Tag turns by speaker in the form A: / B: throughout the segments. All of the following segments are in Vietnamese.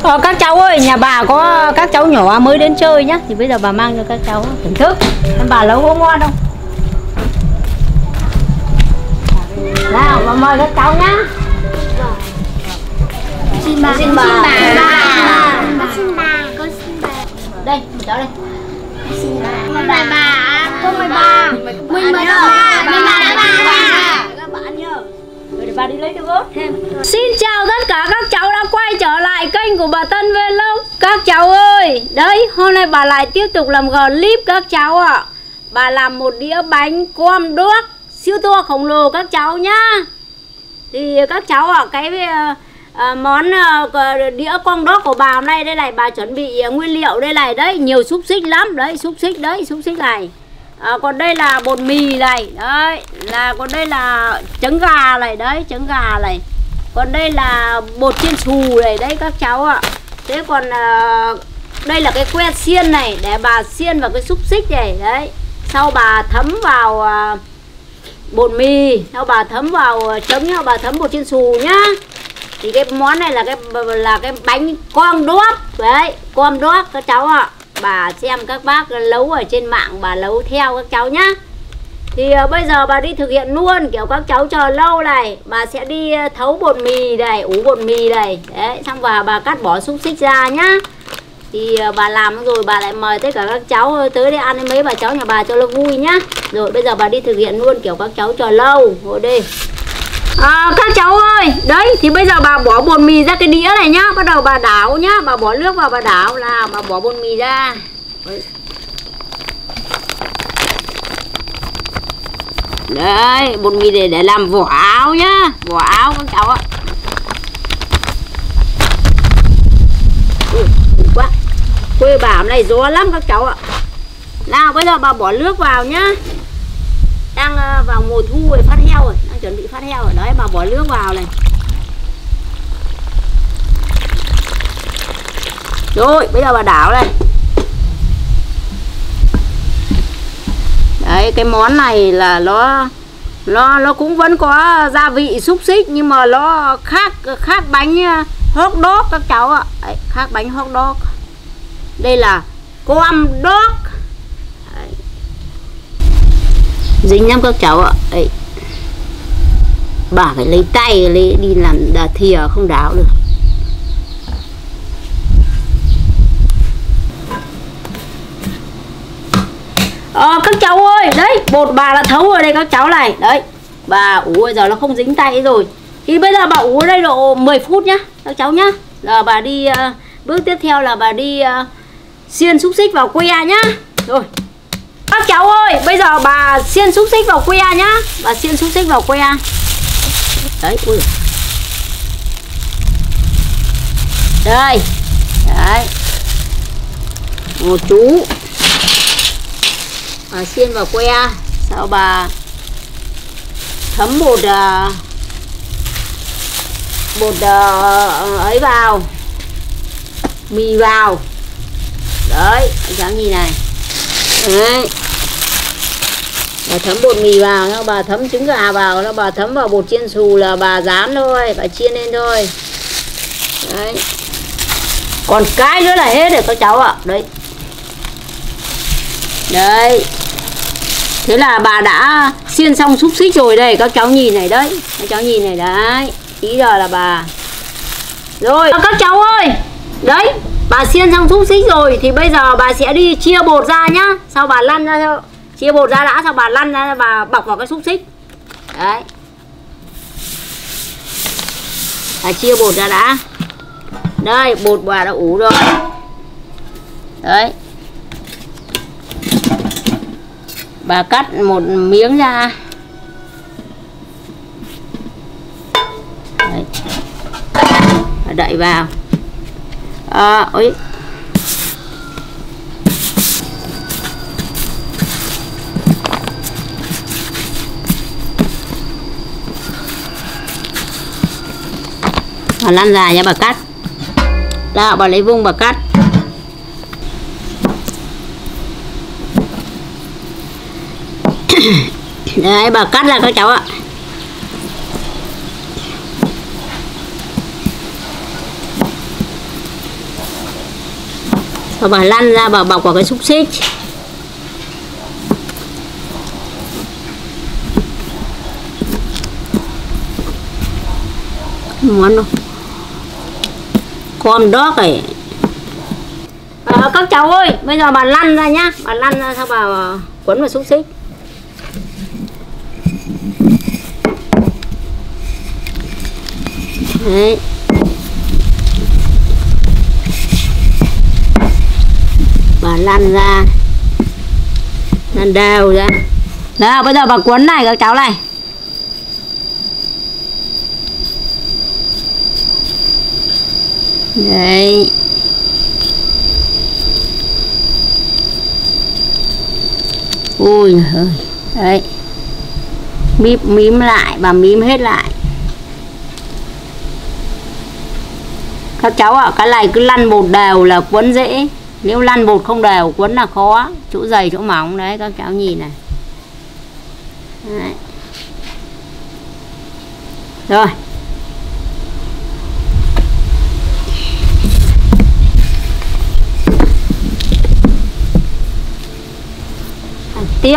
A: Các cháu ơi, nhà bà có các cháu nhỏ mới đến chơi nhá, thì bây giờ bà mang cho các cháu thưởng thức. Bà nấu có ngon không? Nào, bà mời các cháu nhá.
B: Xin bà.
A: Xin bà.
B: Xin bà. Xin bà. Con xin bà.
A: Đây, cháu đây.
B: Xin bà. Mời bà. Cô mời bà. Mình mời bà. Mình mời bà. Các bạn nhớ.
A: Rồi để bà đi lấy được không? Xin chào tất cả các cháu đã quay trở lại kênh của bà Tân Vlog. Các cháu ơi, đấy, hôm nay bà lại tiếp tục làm clip các cháu ạ. Bà làm một đĩa bánh com đốt siêu to khổng lồ các cháu nhá. Thì các cháu ạ, cái món đĩa con đốt của bà hôm nay đây này, bà chuẩn bị nguyên liệu đây này, đấy, nhiều xúc xích lắm, đấy, xúc xích đấy, xúc xích này. Còn đây là bột mì này, đấy, còn đây là trứng gà này, đấy, trứng gà này. Còn đây là bột chiên xù này, đấy các cháu ạ. Thế còn đây là cái que xiên này, để bà xiên vào cái xúc xích này, đấy. Sau bà thấm vào bột mì, sau bà thấm vào trứng, sau bà thấm bột chiên xù nhá. Thì cái món này là cái bánh com đốt, đấy, com đốt các cháu ạ. Bà xem các bác nấu ở trên mạng, bà nấu theo các cháu nhá. Thì bây giờ bà đi thực hiện luôn, kiểu các cháu chờ lâu này, bà sẽ đi thấu bột mì này, ủ bột mì này, đấy, xong bà cắt bỏ xúc xích ra nhá. Thì bà làm rồi bà lại mời tất cả các cháu tới đây ăn với mấy bà cháu nhà bà cho nó vui nhá. Rồi bây giờ bà đi thực hiện luôn, kiểu các cháu chờ lâu. Rồi đi. Các cháu ơi, đấy, thì bây giờ bà bỏ bột mì ra cái đĩa này nhá. Bắt đầu bà đảo nhá, bà bỏ nước vào bà đảo, là bà bỏ bột mì ra. Đấy, bột mì để làm vỏ áo nhá, vỏ áo các cháu ạ. Quá, quê bà hôm nay gió lắm các cháu ạ. Nào bây giờ bà bỏ nước vào nhá. Đang vào mùa thu rồi, phát heo rồi, đang chuẩn bị phát heo rồi, đấy, bà bỏ nước vào này. Rồi bây giờ bà đảo này. Đấy, cái món này là nó cũng vẫn có gia vị xúc xích, nhưng mà nó khác bánh hot dog các cháu ạ. Đấy, khác bánh hot dog. Đây là com dog. Dính lắm các cháu ạ. Đấy, bà phải lấy tay đi làm thìa không đảo được. Các cháu ơi, đấy, bột bà đã thấu ở đây các cháu này. Đấy, bà ủ bây giờ nó không dính tay rồi. Thì bây giờ bà ủ ở đây độ 10 phút nhá các cháu nhá. Giờ bà đi bước tiếp theo là bà đi xiên xúc xích vào que nhá. Rồi các cháu ơi, bây giờ bà xiên xúc xích vào que nhá. Bà xiên xúc xích vào que. Đấy, ui. Đây. Đấy. Một chú. Bà xiên vào que. Sau bà thấm bột ấy vào, mì vào. Đấy, các cháu nhìn này. Đấy, bà thấm bột mì vào, nó bà thấm trứng gà vào, nó bà thấm vào bột chiên xù là bà rán thôi, bà chiên lên thôi. Đấy, còn cái nữa là hết rồi các cháu ạ. Đấy, đấy, thế là bà đã xiên xong xúc xích rồi đây, các cháu nhìn này. Đấy, các cháu nhìn này. Đấy, tí giờ là bà rồi các cháu ơi, đấy, bà xiên xong xúc xích rồi thì bây giờ bà sẽ đi chia bột ra nhá. Sau bà lăn ra, chia bột ra đã, sau bà lăn ra, bà bọc vào cái xúc xích. Đấy, bà chia bột ra đã. Đây, bột bà đã ủ rồi. Đấy, bà cắt một miếng ra. Đấy, bà đậy vào. Ôi, bà lăn dài nha, bà cắt. Đó, bà lấy vung bà cắt. Đấy, bà cắt ra các cháu ạ. Và bà lăn ra bà bọc vào cái xúc xích. Món đâu con đó này. Các cháu ơi, bây giờ bà lăn ra nhá, bà lăn ra sau bà quấn vào xúc xích. Đấy. Bà lăn ra, lăn đều ra. Nào bây giờ bà quấn này các cháu này. Đấy. Ui giời. Đấy. Mím lại, bà mím hết lại. Các cháu ạ, cái này cứ lăn bột đều là quấn dễ. Nếu lăn bột không đều quấn là khó. Chỗ dày chỗ mỏng đấy các cháu nhìn này. Đấy. Rồi. Tiếp.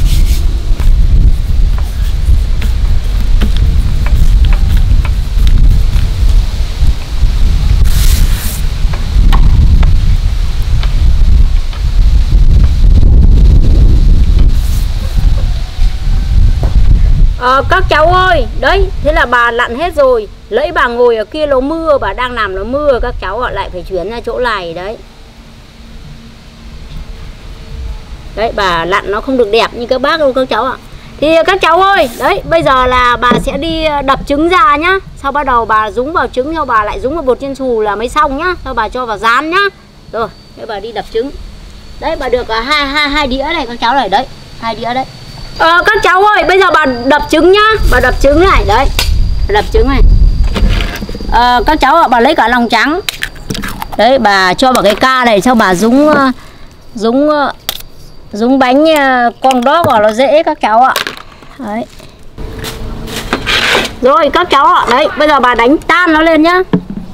A: Các cháu ơi, đấy, thế là bà lặn hết rồi. Lấy bà ngồi ở kia nó mưa, bà đang làm nó mưa, các cháu ạ lại phải chuyển ra chỗ này đấy. Đấy, bà lặn nó không được đẹp như các bác đâu các cháu ạ. Thì các cháu ơi, đấy, bây giờ là bà sẽ đi đập trứng ra nhá. Sau bắt đầu bà dúng vào trứng, sau bà lại dúng vào bột chiên xù là mới xong nhá. Sau bà cho vào rán nhá. Rồi, thế bà đi đập trứng. Đấy, bà được hai đĩa này các cháu này, đấy, 2 đĩa đấy. Các cháu ơi, bây giờ bà đập trứng nhá. Bà đập trứng này, đấy, bà đập trứng này. Các cháu ạ, bà lấy cả lòng trắng. Đấy, bà cho vào cái ca này, sau bà dúng bánh con đó vào nó dễ các cháu ạ. Đấy. Rồi các cháu ạ, đấy, bây giờ bà đánh tan nó lên nhá.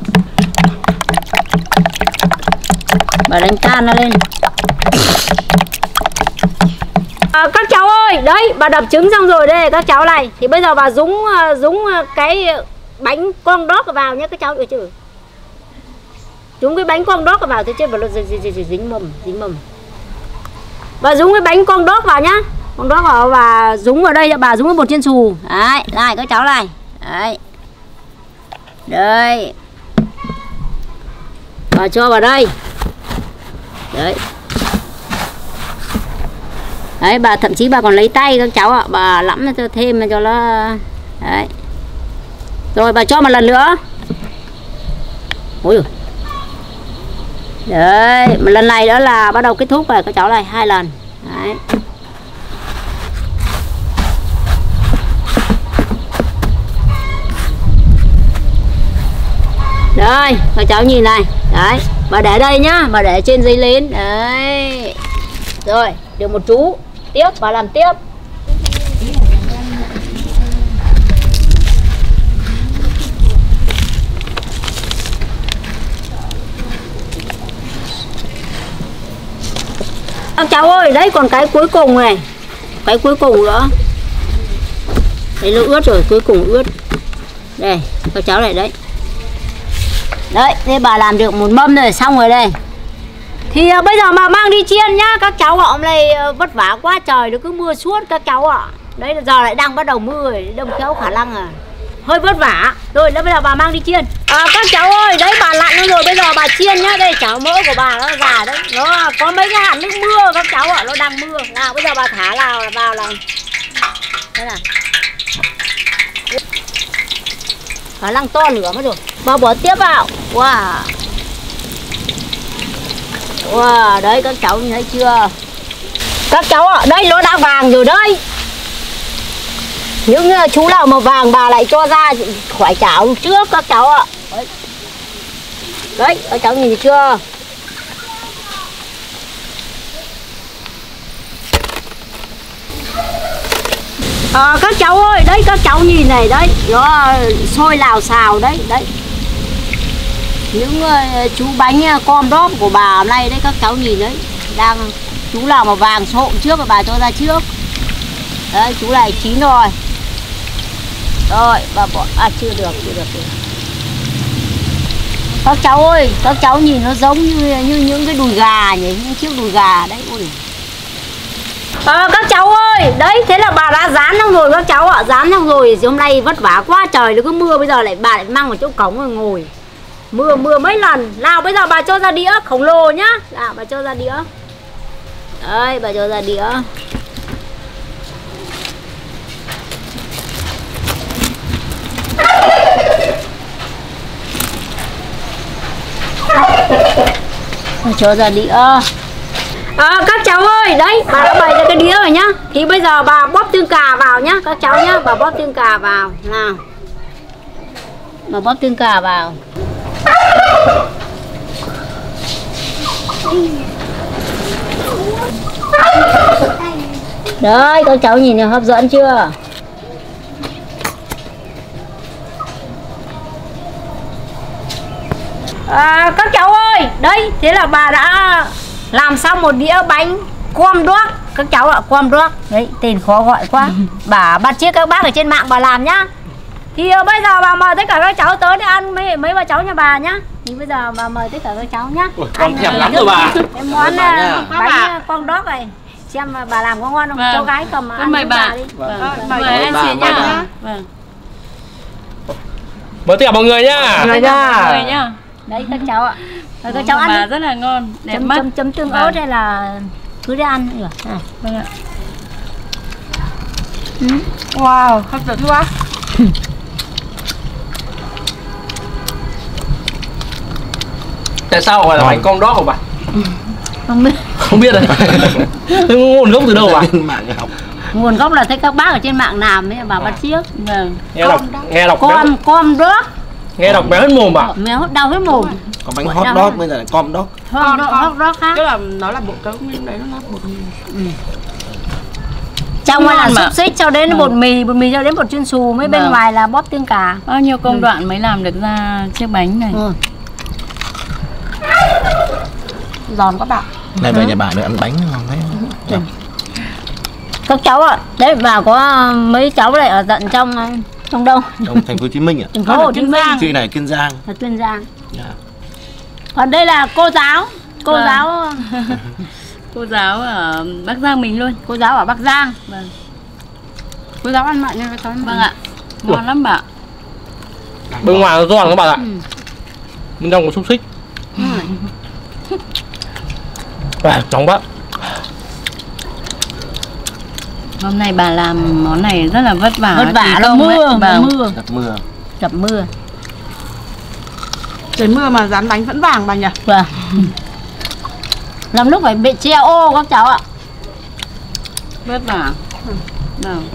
A: Bà đánh tan nó lên. Các cháu ơi, đấy, bà đập trứng xong rồi đây các cháu này. Thì bây giờ bà dúng cái bánh con đót vào nhé các cháu. Ôi chứ. Dúng cái bánh con đót vào thì trên vào nó dính mầm. Và dúng cái bánh con đót vào nhá. Con đót vào và dúng vào đây cho bà, dúng cái bột chiên xù. Đấy, này các cháu này. Đấy. Đây. Bà cho vào đây. Đấy. Đấy, bà thậm chí bà còn lấy tay các cháu ạ, bà lẫm cho thêm cho nó. Đấy. Rồi bà cho một lần nữa. Ôi giời. Đấy, một lần này nữa là bắt đầu kết thúc rồi các cháu này, 2 lần. Đấy. Đây, các cháu nhìn này. Đấy, bà để đây nhá, bà để trên giấy nến. Đấy. Rồi, được một chú. Tiếp, bà làm tiếp. Các cháu ơi, đấy còn cái cuối cùng này. Cái cuối cùng nữa. Đấy nó ướt rồi, cuối cùng ướt. Đây, các cháu này đấy. Đấy, thế bà làm được một mâm rồi, xong rồi đây. Thì bây giờ mà mang đi chiên nhá. Các cháu ạ, hôm nay vất vả quá trời, nó cứ mưa suốt các cháu ạ. Đấy, giờ lại đang bắt đầu mưa rồi, đông kéo khả năng hơi vất vả. Rồi, bây giờ bà mang đi chiên. Các cháu ơi, đấy bà lặn nó rồi, bây giờ bà chiên nhá. Đây chảo mỡ của bà nó già đấy. Nó có mấy cái hạt nước mưa các cháu ạ, nó đang mưa. Nào, bây giờ bà thả vào này. Đây này. Khả năng to lửa mất rồi. Bà bỏ tiếp vào. Wow. Wow, đấy các cháu nhìn thấy chưa? Các cháu ạ, đây nó đã vàng rồi đấy. Những chú nào mà vàng bà lại cho ra khỏi chảo trước các cháu ạ. Đấy, các cháu nhìn thấy chưa? Các cháu ơi, đấy các cháu nhìn này đấy, nó sôi lào xào đấy, đấy. Những chú bánh com đóp của bà hôm nay đấy, các cháu nhìn đấy, đang chú nào mà vàng trộm trước và bà cho ra trước. Đấy, chú này chín rồi. Rồi, bà bỏ chưa được. Các cháu ơi, các cháu nhìn nó giống như những cái đùi gà nhỉ, những chiếc đùi gà đấy. Ôi. Các cháu ơi, đấy, thế là bà đã dán xong rồi các cháu ạ, dán xong rồi. Hôm nay vất vả quá, trời nó cứ mưa, bây giờ bà lại mang vào chỗ cổng rồi ngồi. Mưa mấy lần. Nào bây giờ bà cho ra đĩa khổng lồ nhá. Nào bà cho ra đĩa. Đấy, bà cho ra đĩa. Cho ra đĩa. Các cháu ơi, đấy, bà đã bày ra cái đĩa rồi nhá. Thì bây giờ bà bóp tương cà vào nhá, các cháu nhá. Bà bóp tương cà vào. Nào, bà bóp tương cà vào. Đấy, các cháu nhìn hấp dẫn chưa? Các cháu ơi, đấy, thế là bà đã làm xong một đĩa bánh com đuốc. Các cháu ạ, com đuốc. Đấy, tên khó gọi quá. Bà bắt chước các bác ở trên mạng bà làm nhá. Thì bây giờ bà mời tất cả các cháu tới để ăn mấy bà cháu nhà bà nhá. Thì bây giờ bà mời tất cả các cháu nhá.
C: Ôi, con thèm lắm rồi bà.
A: Cái món bánh com đuốc này. Xem bà làm có ngon không? Cháu gái cầm ăn
B: mời bà
A: đi.
B: Mời anh Xuyến nhá. Vâng.
C: Mời tất cả mọi người nhá.
B: Mời nhá.
A: Đấy các cháu ạ. Rồi các cháu ăn
B: bà
A: đi.
B: rất là ngon, đẹp mắt.
A: Chấm tương ớt hay là cứ để ăn được.
B: Vâng ạ. Wow, hấp dẫn quá.
C: Tại sao gọi là bánh con đóp hả bà?
A: Không biết.
C: Không biết rồi. Thế nguồn gốc từ đâu bà?
A: Nguồn gốc là thấy các bác ở trên mạng làm ấy, bà bắt chiếc. Vâng.
C: Nghe đọc
A: com đuốc.
C: Nghe đọc béo hết mồm bà.
A: Méo đau hết mồm.
D: Có bánh hot dog bây giờ là com dog.
A: Hot dog khác.
B: Tức là nó là bột cấu nhưng đấy nó là bột mì.
A: Trong là xúc xích cho đến bột mì cho đến bột chiên xù, mới bên ngoài là bóp tương cà.
B: Bao nhiêu công đoạn mới làm được ra chiếc bánh này.
A: Giòn các bạn.
D: Này về nhà bà nữa ăn bánh ngon đấy.
A: Các cháu ạ, đấy bà có mấy cháu này ở tận trong đâu?
D: Trong thành phố Hồ Chí Minh ạ.
A: Thành phố Hồ Chí Minh.
D: Chị này Kiên Giang.
A: Ở Kiên Giang. Còn đây là cô giáo. Cô
B: giáo ở Bắc Giang mình luôn.
A: Cô giáo ở Bắc Giang.
B: Vâng.
A: Cô giáo ăn mặn nha các cháu.
B: Vâng ạ. Ngon lắm bà.
C: Bên ngoài nó giòn các bạn ạ. Bên trong có xúc xích. Nóng quá.
B: Hôm nay bà làm món này rất là vất vả.
A: Vất vả là mưa.
D: Gặp mưa.
E: Trời mưa mà dán bánh vẫn vàng bà nhỉ?
A: Vâng. Làm lúc phải bị che ô các cháu ạ.
B: Vất vả. Vâng.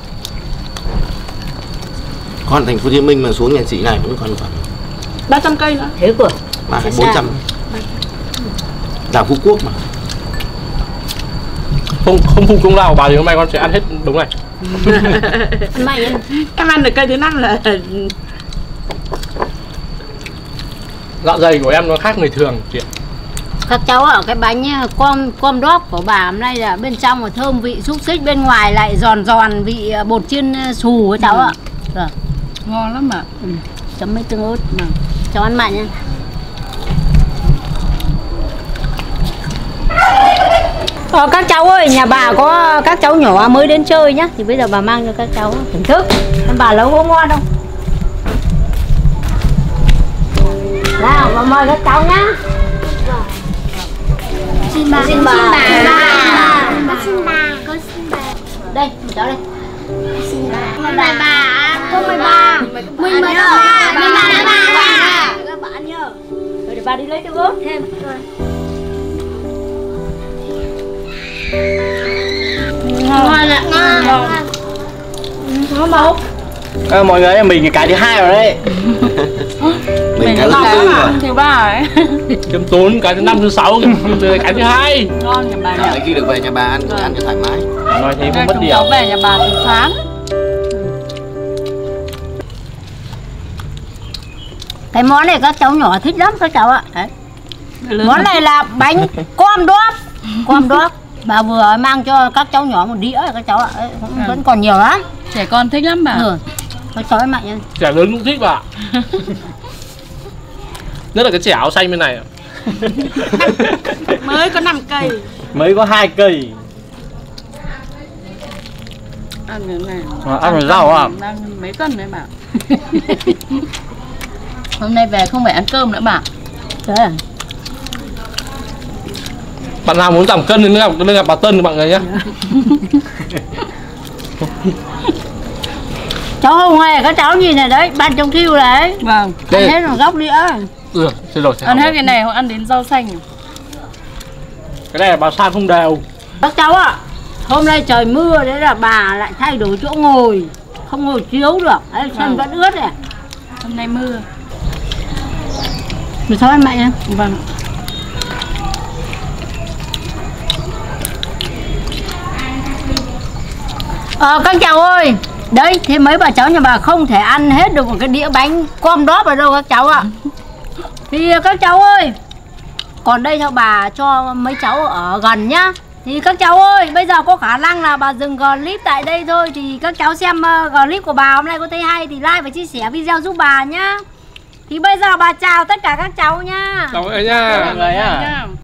D: Còn thành phố Hồ Chí Minh mà xuống nhà chị này cũng còn khoảng
E: 300 cây nữa.
A: Thế của
D: 400. Đảo Phú Quốc mà.
C: Không phụ công lao của bà thì hôm nay con sẽ ăn hết đúng này.
E: Em ăn được cây thứ 5 là
C: Dạ dày của em nó khác người thường chị ạ.
A: các cháu ở cái bánh com đóp của bà hôm nay là bên trong là thơm vị xúc xích, bên ngoài lại giòn vị bột chiên xù các cháu ạ. Rồi.
B: Ngon lắm ạ.
A: Chấm mấy tương ớt mà cháu ăn mặn nha. Các cháu ơi, nhà bà có các cháu nhỏ mới đến chơi nhá, thì bây giờ bà mang cho các cháu thưởng thức. Bà nấu có ngon không? Nào, bà mời các cháu nhá. Xin bà. Đây, cháu đây.
B: Mời bà. Mời bà. Mời bà.
A: Các bạn nhớ. Rồi để bà đi lấy tương ớt thêm.
B: Ngon ạ.
A: Ngon không?
C: Mọi người, mình cái thứ 2 rồi đấy.
D: Mình cái thứ 4 rồi.
B: Thứ 3 ấy.
C: Kiếm tốn cái thứ 5, thứ 6, cái thứ 2.
B: Ngon nhà bà nhỉ.
D: Khi được về nhà bà ăn cho thoải mái.
C: Nói thế không mất điều.
B: Cháu về nhà bà từ sáng.
A: Cái món này các cháu nhỏ thích lắm các cháu ạ. Đấy. Món này là bánh com đóp. Com đóp. Bà vừa mang cho các cháu nhỏ một đĩa các cháu ạ. Đấy, vẫn còn nhiều lắm.
B: Trẻ con thích lắm bà.
A: Các cháu ăn mạnh nha.
C: Trẻ lớn cũng thích bà. Nhất là cái trẻ áo xanh bên này.
E: Mới có 5 cây.
D: Mới có 2 cây.
B: Ăn cái này.
C: Ăn với rau à?
B: Đang mấy cân đấy bà. Hôm nay về không phải ăn cơm nữa bà.
A: Đấy à?
C: Bạn nào muốn giảm cân thì nên gặp bà Tân mọi người nhé.
A: Cháu không hề, các cháu nhìn này đấy, ban trong thiêu đấy.
B: Vâng.
A: Ăn hết một góc đĩa.
C: Xin lỗi.
B: Ăn hết cái này hoặc ăn đến rau xanh.
C: Cái này là bà san không đều.
A: Các cháu ạ, hôm nay trời mưa đấy là bà lại thay đổi chỗ ngồi. Không ngồi chiếu được, đấy, sân vẫn ướt này.
B: Hôm nay mưa.
A: Mình cháu ăn mạnh nha.
B: Vâng.
A: Các cháu ơi, đấy, thế mấy bà cháu nhà bà không thể ăn hết được một cái đĩa bánh com đóp ở đâu các cháu ạ. Thì các cháu ơi, còn đây cho bà cho mấy cháu ở gần nhá. Thì các cháu ơi, bây giờ có khả năng là bà dừng clip tại đây thôi. Thì các cháu xem clip của bà hôm nay có thấy hay thì like và chia sẻ video giúp bà nhá. Thì bây giờ bà chào tất cả các cháu nha.
C: Chào mọi người nha.
D: Mọi người nhá.